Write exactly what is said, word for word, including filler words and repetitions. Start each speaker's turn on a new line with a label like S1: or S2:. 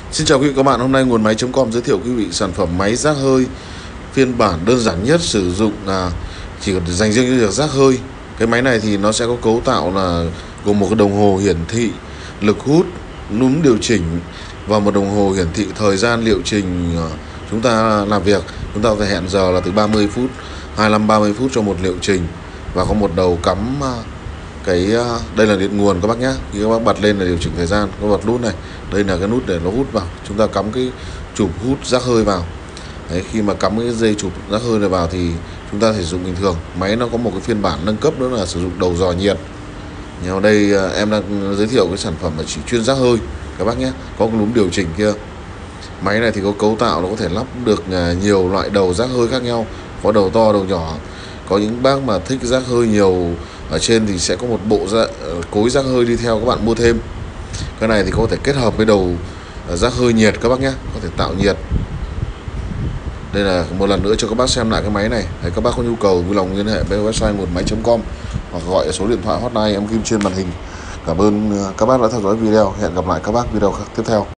S1: Xin chào quý vị các bạn, hôm nay nguồn máy chấm com giới thiệu quý vị sản phẩm máy rác hơi phiên bản đơn giản nhất, sử dụng là chỉ dành riêng cho việc rác hơi. Cái máy này thì nó sẽ có cấu tạo là gồm một cái đồng hồ hiển thị lực hút, núm điều chỉnh và một đồng hồ hiển thị thời gian liệu trình chúng ta làm việc. Chúng ta có thể hẹn giờ là từ ba mươi phút, hai mươi lăm ba mươi phút cho một liệu trình, và có một đầu cắm cái đây là điện nguồn các bác nhé. Khi các bác bật lên là điều chỉnh thời gian, có bật nút này, đây là cái nút để nó hút vào, chúng ta cắm cái chụp hút rác hơi vào. Đấy, khi mà cắm cái dây chụp rác hơi này vào thì chúng ta sử dụng bình thường. Máy nó có một cái phiên bản nâng cấp nữa là sử dụng đầu dò nhiệt. Nhưng ở đây em đang giới thiệu cái sản phẩm là chỉ chuyên rác hơi các bác nhé, có cái núm điều chỉnh kia. Máy này thì có cấu tạo nó có thể lắp được nhiều loại đầu rác hơi khác nhau, có đầu to đầu nhỏ. Có những bác mà thích rác hơi nhiều ở trên thì sẽ có một bộ dạ, cối rác hơi đi theo, các bạn mua thêm. Cái này thì có thể kết hợp với đầu rác hơi nhiệt các bác nhé, có thể tạo nhiệt. Đây là một lần nữa cho các bác xem lại cái máy này. Đấy, các bác có nhu cầu vui lòng liên hệ với website nguồn máy chấm com hoặc gọi số điện thoại hotline em ghim trên màn hình. Cảm ơn các bác đã theo dõi video. Hẹn gặp lại các bác video tiếp theo.